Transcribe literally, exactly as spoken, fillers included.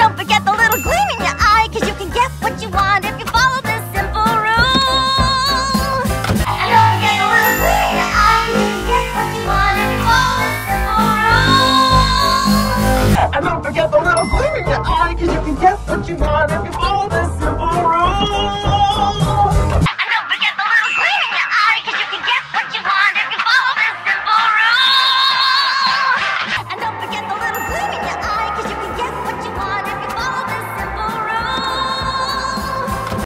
don't forget the little gleam in your eye, 'cause you can get what you want if you